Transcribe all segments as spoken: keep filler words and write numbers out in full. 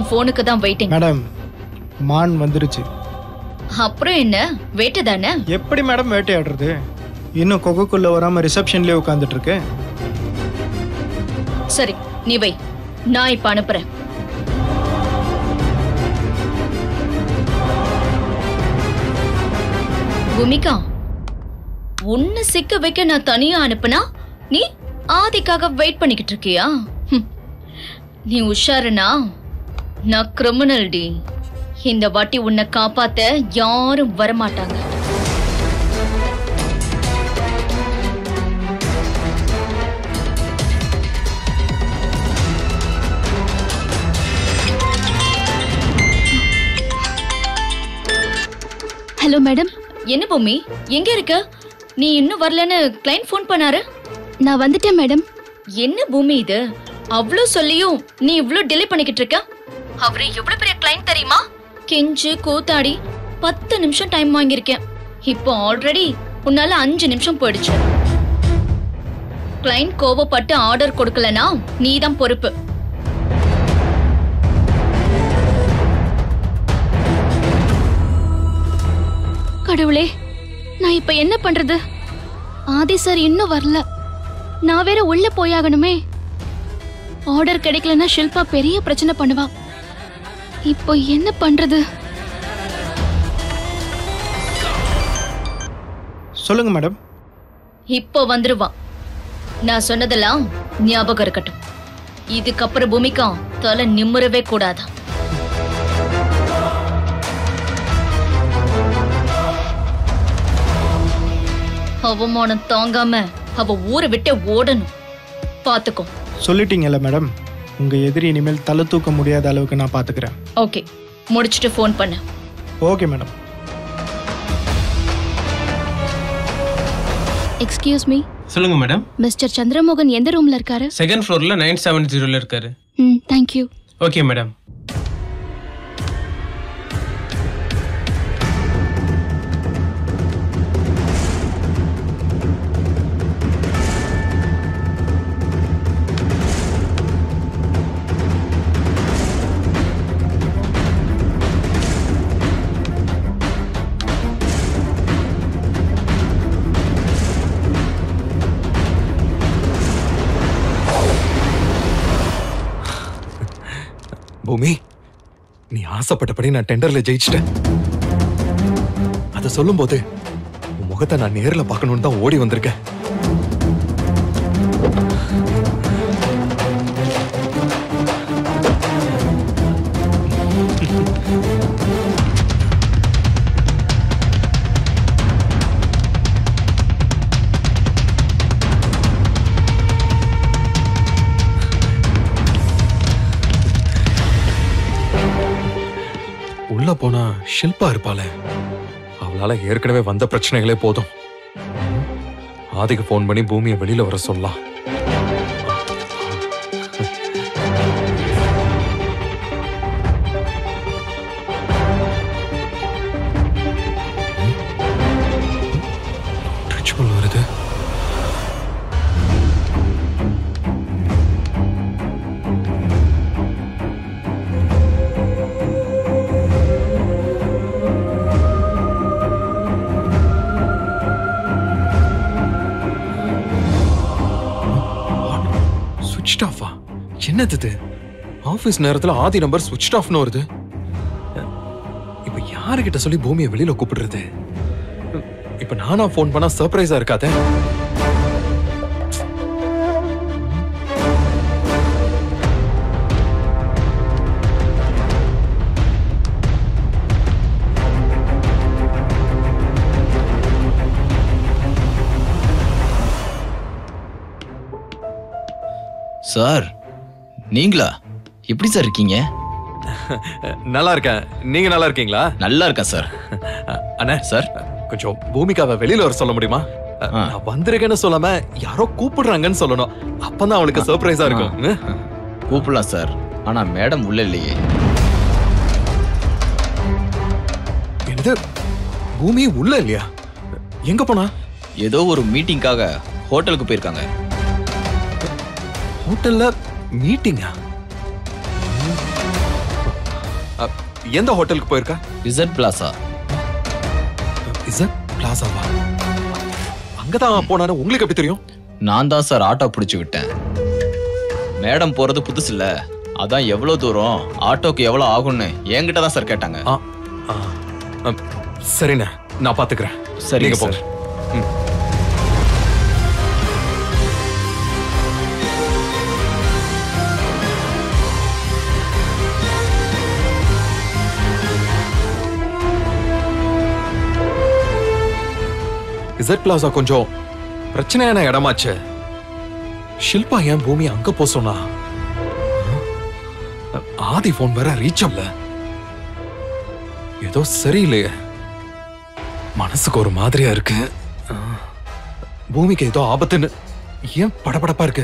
போனுக்கு தான் waiting. Madam மான் வந்துருச்சு. அப்புறம் என்ன வேட்டை தானே? எப்படி மேடம் வேட்டையாடுறது? இன்னும் கொக்குக்குள்ள வராம ரிசப்ஷன்லயே உட்கார்ந்துட்டு இருக்கு. சரி நீ வை, நான் இப்ப அனுப்புறேன். பூமிகா, உன்னை சிக்க வைக்க நான் தனியா அனுப்புனா நீ ஆதிக்காக வெயிட் பண்ணிக்கிட்டு இருக்கியா? நீ உஷாருனா நான் கிரிமினல் டி. இந்த வாட்டி உன்னை காப்பாத்த யாரும் வரமாட்டாங்க. Hello madam. என்ன பூமி, எங்க இருக்க? நீ இன்னும் வரலன்னு கிளையண்ட் ஃபோன் பண்ணாரு. நான் வந்துட்டேன் மேடம். என்ன பூமி இது, அவ்வளோ சொல்லியும் நீ இவ்ளோ டிலே பண்ணிக்கிட்டு இருக்க? அவரு எவ்வளவு பெரிய கிளையண்ட் தெரியுமா? கெஞ்சு கூத்தாடி பத்து நிமிஷம் டைம் வாங்கியிருக்கேன். இப்போ ஆல்ரெடி உன்னால அஞ்சு நிமிஷம் போயிடுச்சு. கிளையண்ட் கோவப்பட்டு ஆர்டர் கொடுக்கலனா நீதான் பொறுப்பு. கடவுளே, நான் இப்ப என்ன பண்றது? ஆதி சார் இன்னும் வரல. நான் வேற உள்ள போயாகணுமே. ஆர்டர் கிடைக்கலன்னா ஷில்பா பெரிய பிரச்சனை பண்ணுவா. இப்போ என்ன பண்றது? சொல்லுங்க மேடம். இப்போ வந்துருவா. நான் சொன்னதெல்லாம் ஞாபகம் இருக்கட்டும். இதுக்கப்புறம் பூமிகா தலை நிம்மறவே கூடாது. அவமானம் தாங்காம அவ ஊரை விட்டு ஓடணும். பாத்துக்கோ. சொல்லிட்டீங்கல்ல மேடம், உங்க எதிரி இனிமேல் தலை தூக்க முடியாத அளவுக்கு நான் பாத்துக்கிறேன். ஓகே, முடிச்சிட்டு ஃபோன் பண்ணு. Okay madam. Excuse me. சொல்லுங்க மேடம். மிஸ்டர் சந்திரமோகன் எந்த ரூம்ல இருக்காரு? செகண்ட் ஃப்ளோர்ல நைன் செவன் ஜீரோல இருக்காரு. ம், தேங்க் யூ. Okay madam. பூமி, நீ ஆசைப்பட்டபடி நான் டெண்டர்ல ஜெயிச்சிட்டேன். அத சொல்லும் போது உன் முகத்தை நான் நேர்ல பார்க்கணும்னு தான் ஓடி வந்திருக்கேன். உள்ள போனா ஷில்பா இருப்பாளே, அவளால ஏற்கனவே வந்த பிரச்சனைகளே போதும். ஆதிக்கு போன் பண்ணி பூமியை வெளியில வர சொல்லலாம். வருது. என்னது ஆபீஸ் நேரத்துல ஆதி நம்பர் ஸ்விட்ச் ஆஃப்னு வருது. இப்ப யாருகிட்ட சொல்லி பூமியை வெளியில கூப்பிடுறது? இப்ப நானா போன் பண்ணா சர்ப்ரைஸா இருக்காதே. சார், நீங்களா? எப்படி சார் இருக்கீங்க? நல்லா இருக்கேன். நீங்க நல்லா இருக்கீங்களா? நல்லா இருக்கேன் சார். அண்ணா சார், கொஞ்சம் பூமிகாவை வெளியில வர சொல்ல முடியுமா? நான் வந்திருக்கேன்னு சொல்லாம யாரோ கூப்பிடுறாங்கன்னு சொல்லணும். அப்பதான் அவளுக்கு சர்ப்ரைஸா இருக்கும். கூப்பிடலாம் சார், ஆனா மேடம் உள்ள இல்லையே. என்னது, பூமி உள்ள இல்லையா? எங்க போனா? ஏதோ ஒரு மீட்டிங்காக ஹோட்டலுக்கு போயிருக்காங்க. ஹோட்டல்ல மீட்டிங்கா? எந்த ஹோட்டலுக்கு போயிருக்கா? Z plaza. இசட் பிளாசாவா? அங்கதான் போனானு உங்களுக்கு எப்படி தெரியும்? நான் தான் சார் ஆட்டோ பிடிச்சு விட்டேன். மேடம் போறது புதுசு இல்ல, அதான் எவ்வளவு தூரம் ஆட்டோக்கு எவ்வளவு ஆகும்னு என்கிட்ட தான் சார் கேட்டாங்க. சரிண்ணே, நான் பாத்துக்கிறேன். சரிங்க போங்க. இசட் பிளாசா கொஞ்சம் பிரச்சனையான இடமாச்சு. ஷில்பா ஏன் பூமி அங்க போ சொன்னா? ஆதி போன் வேற ரீச் ஆகல. ஏதோ சரியில்லையே, மனசுக்கு ஒரு மாதிரியா இருக்கு. பூமிக்கு ஏதோ ஆபத்துன்னு ஏன் படபடப்பா இருக்கு?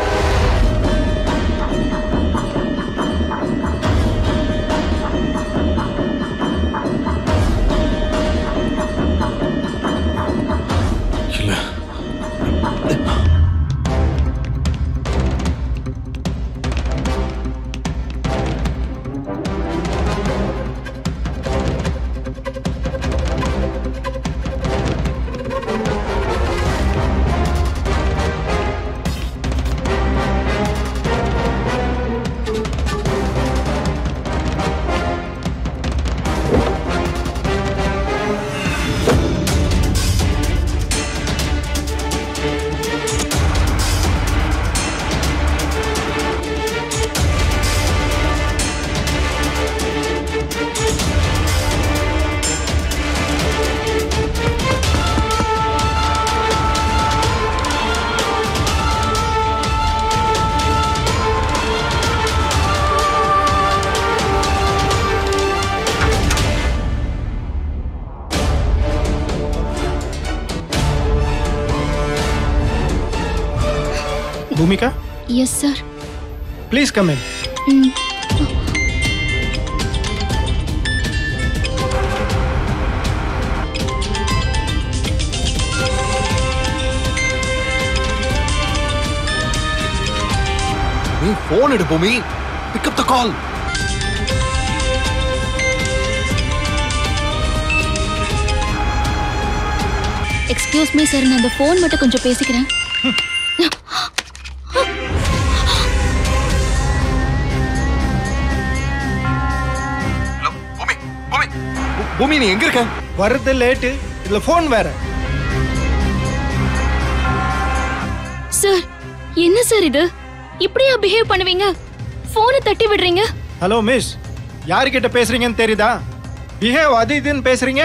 இல்ல, Bhumika? Yes, sir. Please come in. Mm. நீ போன் எடு Bhoomi. Pick up the call. Excuse me, sir. நான் அந்த போன் மட்டும் கொஞ்சம் பேசிக்கிறேன். பூமி, நீ எங்க இருக்க? வரது லேட்டு, இதுல போன் வேற. சார், என்ன சார் இது? இப்படியா பிஹேவ் பண்ணுவீங்க? போனை தட்டி விடுறீங்க. ஹலோ மிஸ், யார்கிட்ட பேசுறீங்கன்னு தெரியுதா? பிஹேவ் அது இதுன்னு பேசுறீங்க.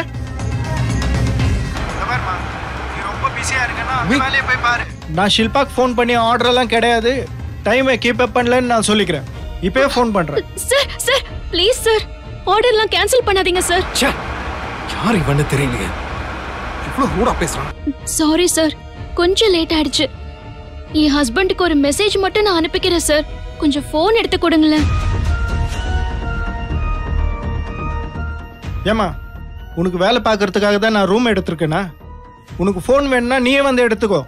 ரொம்ப பிஸியா இருக்கேன்னா வேலையை போய் பாரு. நான் ஷில்பாக்கு ஃபோன் பண்ணி ஆர்டர் எல்லாம் கிடையாது, டைமை கீப் அப் பண்ணலன்னு நான் சொல்லிக்கிறேன். இப்பவே ஃபோன் பண்றேன். சார் சார் ப்ளீஸ் சார், ஆர்டர்லாம் கேன்சல் பண்ணாதீங்க சார். ச்சே, யார் இவன்னு தெரியலையே, இவ்வளவு ரூடா பேசுறான். சாரி சார், கொஞ்சம் லேட் ஆயிடுச்சு. என் ஹஸ்பண்டுக்கு ஒரு மெசேஜ் மட்டும் நான் அனுப்பிக்கிறேன் சார், கொஞ்சம் ஃபோன் எடுத்து கொடுங்களேன். ஏமா, உனக்கு வேலை பார்க்கறதுக்காக தான் நான் ரூம் எடுத்திருக்கேனா? உனக்கு ஃபோன் வேணும்னா நீயே வந்து எடுத்துக்கோ.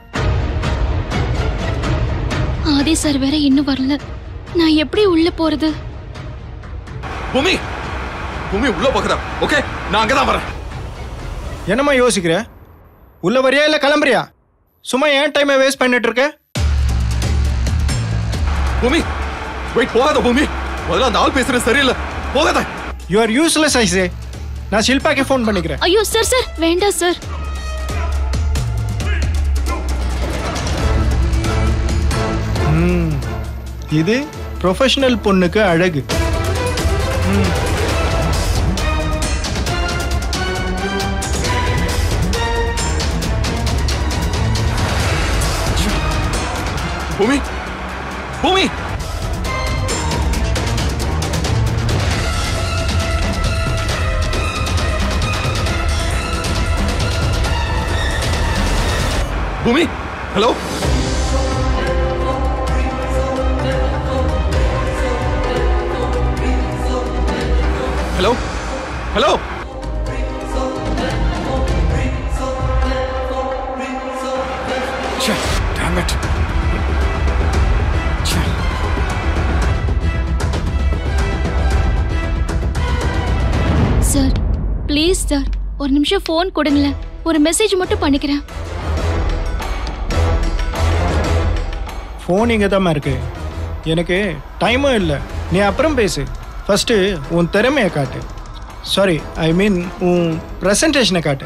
ஆதி சார் வேற இன்னும் வரல, நான் எப்படி உள்ள போறது? பூமி, பூமி உள்ள போகுதா? ஓகே, நான் அங்கதான் வரேன். என்னம்மா யோசிக்கிற? உள்ள வரியா இல்ல கிளம்புறியா? சும்மா ஏன் டைமை வேஸ்ட் பண்ணிட்டு இருக்க? பூமி, வெயிட், போகாத பூமி. முதல்ல அந்த ஆள் பேசுறது சரியில்லை, போகாத. You are useless I say. நான் ஷில்பாக்கே ஃபோன் பண்ணிக்கிறேன். ஐயோ சார் சார் வேண்டாம் சார். இது ப்ரொஃபஷனல் பொண்ணுக்கு அழகு. Bhoomi, Bhoomi, Bhoomi, hello. Hello, hello. Damn it. Sir ஒரு நிமிஷம் ஃபோன் கொடுங்களேன், ஒரு மெசேஜ் மட்டும் பண்ணிக்கிறேன். ஃபோன் இங்கே தான் இருக்கு, எனக்கு டைமும் இல்லை. நீ அப்புறம் பேசு, ஃபர்ஸ்ட் உன் திறமையை காட்டு. சாரி, ஐ மீன் உன் ப்ரெசன்டேஷனை காட்டு.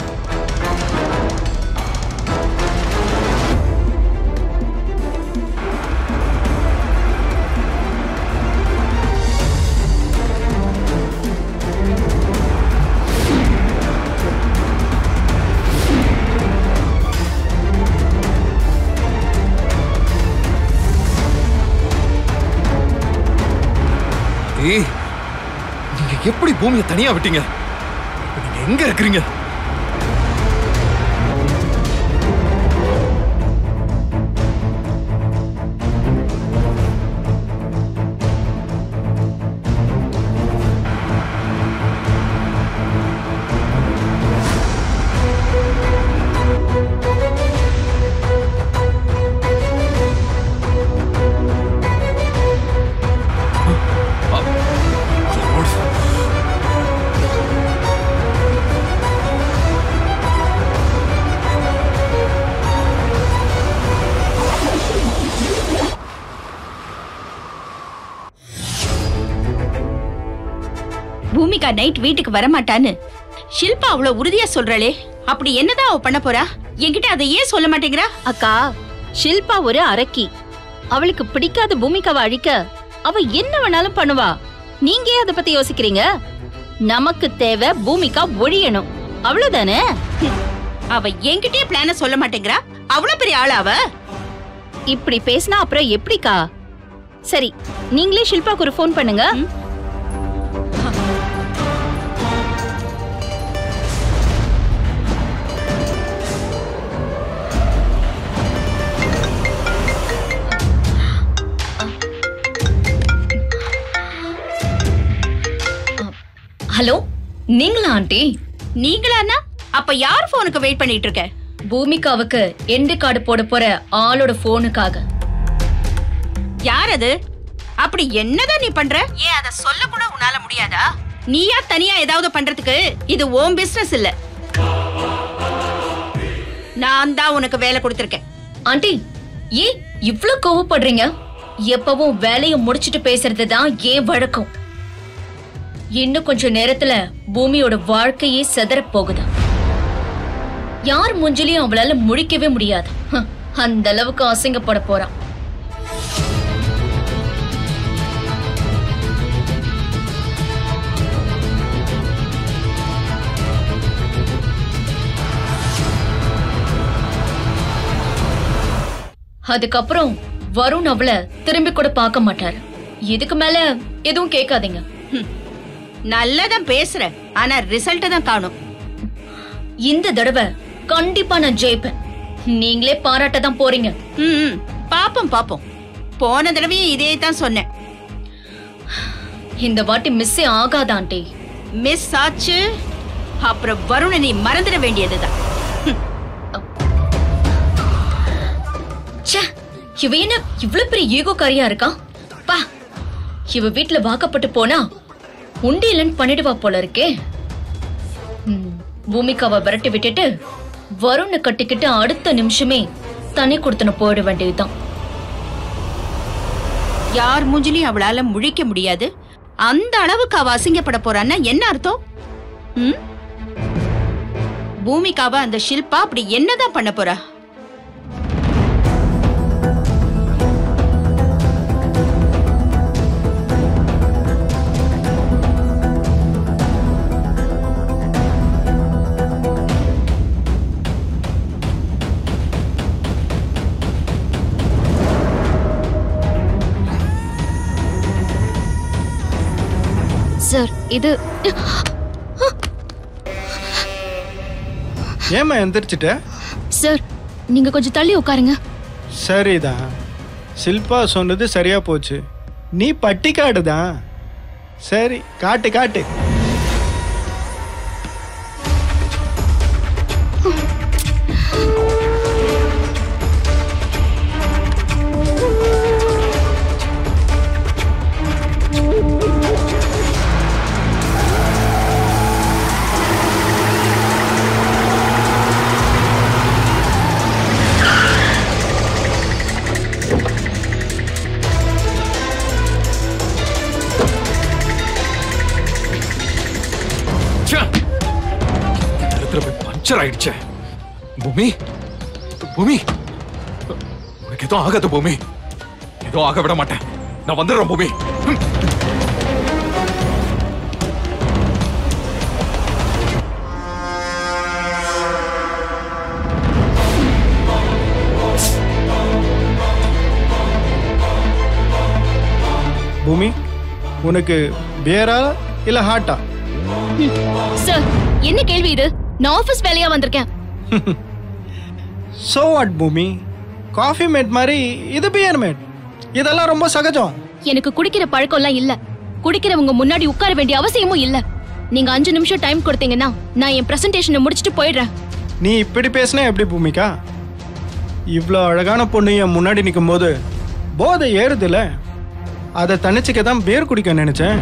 ஏய், நீங்க எப்படி பூமியை தனியா விட்டீங்க? நீங்க எங்க இருக்கிறீங்க? பூமிகா நைட் வீட்டுக்கு வரமாட்டான்னு ஷில்பா அவ்வளவு உறுதியா சொல்றாளே, அப்படி என்னதான் அவ பண்ண போறா? என்கிட்ட அதை ஏன் சொல்ல மாட்டேங்கிறா? அக்கா, ஷில்பா ஒரு அரக்கி. அவளுக்கு பிடிக்காத பூமிகாவை அழிக்க அவ என்ன வேணாலும் பண்ணுவா. நீங்க ஏன் அதை பத்தி யோசிக்கிறீங்க? நமக்கு தேவை பூமிகா ஒழியணும், அவ்வளவுதானே? அவ என்கிட்டயே பிளான சொல்ல மாட்டேங்கிறா. அவ்வளவு பெரிய ஆளா அவ? இப்படி பேசினா அப்புறம் எப்படிக்கா? சரி, நீங்களே ஷில்பாக்கு ஒரு ஃபோன் பண்ணுங்க. ஹலோ, நீங்களா ஆண்டி? நீங்களானா? அப்ப யார் போனுக்கு வெயிட் பண்ணிட்டு இருக்க? பூமிகாவுக்கு எண்டு கார்டு போட போற ஆளோட போனுக்காக. யார் அது? அப்படி என்னதான் நீ பண்ற? ஏன் அத சொல்ல கூட உன்னால முடியாதா? நீயா தனியா ஏதாவது பண்றதுக்கு இது ஓம் பிசினஸ் இல்ல. நான் தான் உனக்கு வேலை கொடுத்திருக்கேன். ஆண்டி, ஏன் இவ்ளோ கோவப்படுறீங்க? எப்பவும் வேலையை முடிச்சிட்டு பேசுறது தான் ஏன் வழக்கம். இன்னும் கொஞ்ச நேரத்துல பூமியோட வாழ்க்கையே செதற போகுது. யார் மூஞ்சிலையும் அவளால முழிக்கவே முடியாது. அந்த அளவுக்கு அசிங்கப்பட போறான். அதுக்கப்புறம் வருண் அவளை திரும்பி கூட பார்க்க மாட்டாரு. இதுக்கு மேல எதுவும் கேட்காதீங்க. நல்லதான் பேசுற, ஆனா ரிசல்ட் தான் காணும். இந்த தடவை கண்டிப்பா நான் ஜெயிப்பேன். நீங்களே பாராட்ட தான் போறீங்க. ம், பாப்போம் பாப்போம். போன தடவையும் இதே தான் சொன்னேன். இந்த வாட்டி மிஸ்ஸே ஆகாத ஆண்டி. மிஸ் ஆச்சு, அப்புறம் வருண நீ மறந்துட வேண்டியதுதான். இவ என்ன இவ்வளவு பெரிய ஈகோ காரியா இருக்கா? பா, இவ வீட்டுல வாக்கப்பட்டு போனா உண்டியலன் பண்ணிடுவா போல இருக்கே. பூமிகாவை விரட்டி விட்டுட்டு வருண கட்டிக்கிட்டு அடுத்த நிமிஷமே தனி கொடுத்தன போயிட வேண்டியதுதான். யார் மூஞ்சிலையும் அவளால முழிக்க முடியாது. அந்த அளவுக்கு அவ அசிங்கப்பட போறான்னா என்ன அர்த்தம்? ம், பூமிகாவ அந்த ஷில்பா அப்படி என்னதான் பண்ண போறா? சார், இது ஏமா எந்திரிச்சிட்ட? சார், நீங்க கொஞ்சம் தள்ளி உட்காருங்க. சரிதான், ஷில்பா சொன்னது சரியா போச்சு. நீ பட்டிக்காடு தான். சரி, காட்டு காட்டு. பஞ்சர் ஆயிடுச்சு. பூமி பூமி உனக்கு எதுவும் ஆகாது பூமி. எதுவும் ஆக விட மாட்டேன். நான் வந்துடுறேன் பூமி. பூமி உனக்கு பியரா இல்ல ஹார்ட்டா? சார் என்ன கேள்வி இது? நான் ஆபீஸ் வேலையா வந்திருக்கேன். So what Bhoomi, coffee mate மாதிரி இது பியர் மேட். இதெல்லாம் ரொம்ப சகஜம். எனக்கு குடிக்கிற பழக்கம் எல்லாம் இல்ல. குடிக்கிறவங்க முன்னாடி உட்கார வேண்டிய அவசியமும் இல்ல. நீங்க அஞ்சு நிமிஷம் டைம் கொடுத்தீங்கன்னா நான் என் பிரசன்டேஷனை முடிச்சிட்டு போயிடுறேன். நீ இப்படி பேசினா எப்படி பூமிகா? இவ்வளோ அழகான பொண்ணு என் முன்னாடி நிற்கும் போது போதை ஏறுதுல, அதை தனிச்சுக்க தான் பேர் குடிக்க நினைச்சேன்.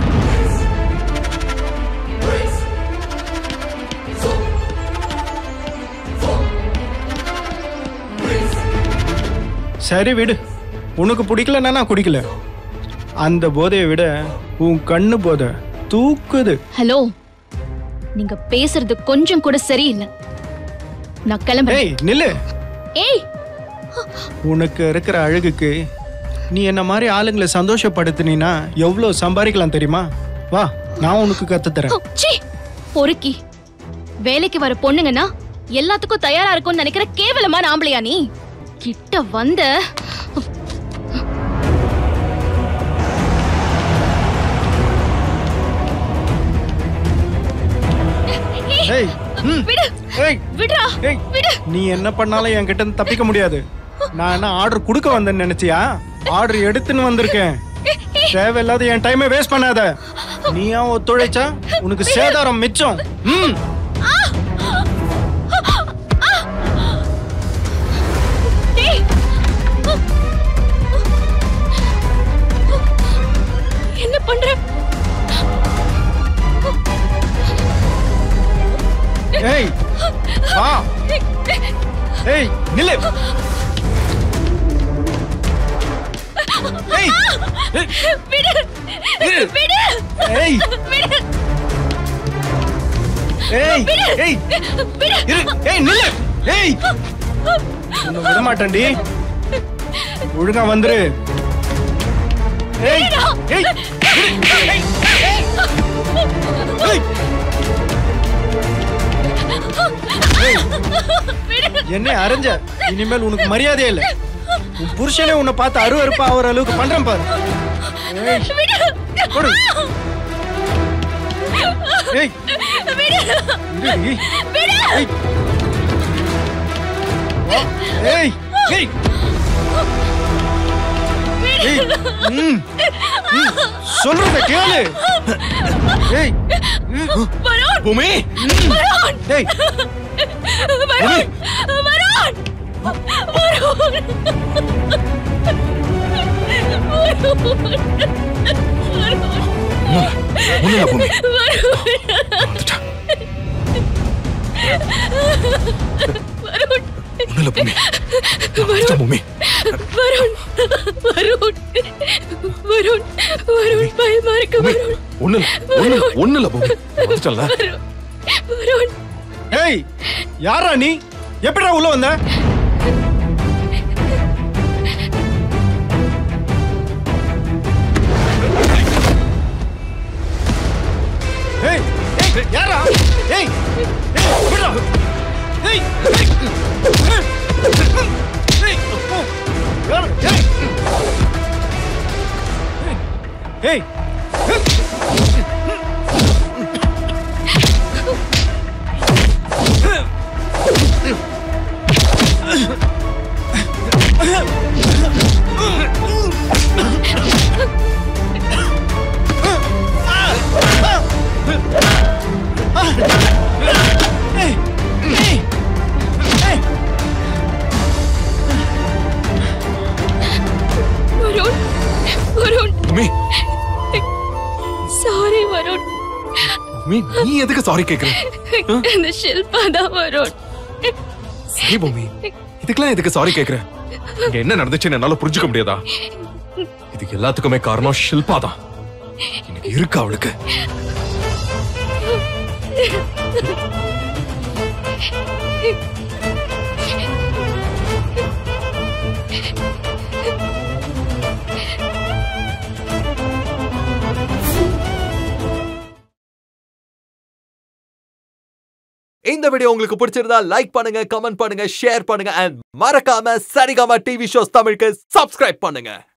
சரி விடு, உனக்கு பிடிக்கலன்னா நான் குடிக்கல. அந்த போதையை விட உன் கண்ணு போதை தூக்குது. ஹலோ, நீங்க பேசுறது கொஞ்சம் கூட சரியில்லை. நான் கிளம்புறேன். ஏய் நில்லு. ஏய், உனக்கு இருக்கிற அழகுக்கு நீ என்ன மாதிரி ஆளுங்களை சந்தோஷப்படுத்தினா எவ்வளோ சம்பாதிக்கலாம் தெரியுமா? வா, நான் உனக்கு கத்து தரேன். சீ, பொறுக்கி. வேலைக்கு வர பொண்ணுங்கன்னா எல்லாத்துக்கும் தயாரா இருக்கும்னு நினைக்கிற கேவலமான ஆம்பளையா நீ? கிட்ட வந்த ஏய், ம். விடு. ஏய், விடுடா. ஏய், விடு. நீ என்ன பண்ணாலும் என்கிட்ட இருந்து தப்பிக்க முடியாது. நான் என்ன ஆர்டர் கொடுக்க வந்தேன்னு நினைச்சியா? ஆர்டர் எடுத்துன்னு வந்திருக்கேன். தேவையில்லாத என் டைமை வேஸ்ட் பண்ணாத. நீயா ஒத்துழைச்சா உனக்கு சேதாரம் மிச்சம். ம். ஏய். என்ன பண்ற? ஏய், வா. ஏய், நில்லு. ஏய், விடு. விடு. ஏய், விடு. ஏய், ஏய், இரு. ஏய், நில்லு. ஏய், உன்னை விட மாட்டேன்டி. ஒழுங்கா வந்துரு. ஏய், ஏய், ஏய், ஏய். என்ன அரைஞ்ச? இனிமேல் உனக்கு மரியாதையே இல்லை. உன் புருஷனே உன்னை பார்த்து அருவருப்பா ஆகிற அளவுக்கு பண்றேன் பாரு. ஏய், கொடு. ஏய், இரு. ஏய். வா. ஏய், ஏய். ஏய், ம், ம், சொல்றத கேளு. ஏய், ம். பூமி ஏய், வருண். வருண். வருண். ஒண்ணுல பூமி. ஒண்ணுல பூமி. வந்துட்டா பூமி. வருண். வருண். வருண். வருண் பயமா இருக்கு. வருண். ஒண்ணுல ஒண்ணுல ஒண்ணுல பூமி. வந்துட்டல. வருண். ஏய், யாரா நீ? எப்படிடா உள்ள வந்த? ஏய், ஏய், யாரா? ஏய், ஏய், விடுடா. ஏய், ஏய், ஏய், அப்போ. யாரு? ஏய். ஏய். வருண். வருண். பூமி. சாரி வருண். பூமி, நீ எதுக்கு சாரி கேக்குற? இந்த ஷில்பா தான் வருண். சரி பூமி, இதுக்கெல்லாம் எதுக்கு சாரி கேக்குற? இங்க என்ன நடந்துச்சுன்னு என்னால புரிஞ்சுக்க முடியாதா? இது எல்லாத்துக்குமே காரணம் ஷில்பா தான். எனக்கு இருக்கு அவளுக்கு. இந்த வீடியோ உங்களுக்கு பிடிச்சிருந்தா லைக் பண்ணுங்க, கமெண்ட் பண்ணுங்க, ஷேர் பண்ணுங்க and மறக்காம சரிகமா டிவி ஷோஸ் தமிழுக்கு சப்ஸ்கிரைப் பண்ணுங்க.